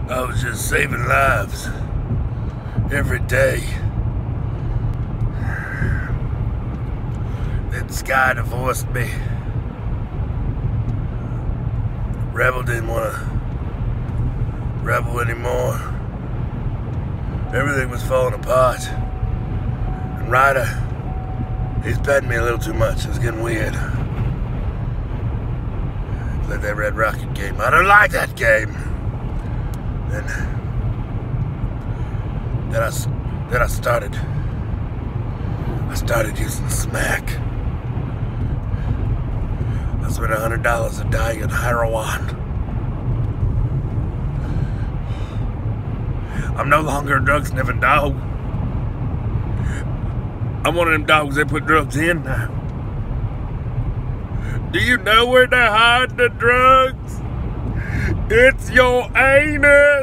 I was just saving lives every day. Then Sky divorced me. Rebel didn't want to rebel anymore. Everything was falling apart. And Ryder, he's petting me a little too much. It was getting weird. Played that Red Rocket game. I don't like that game. Then I started using smack. I spent $100 a day on heroin. I'm no longer a drug sniffing dog. I'm one of them dogs they put drugs in now. Do you know where they hide the drugs? It's your anus.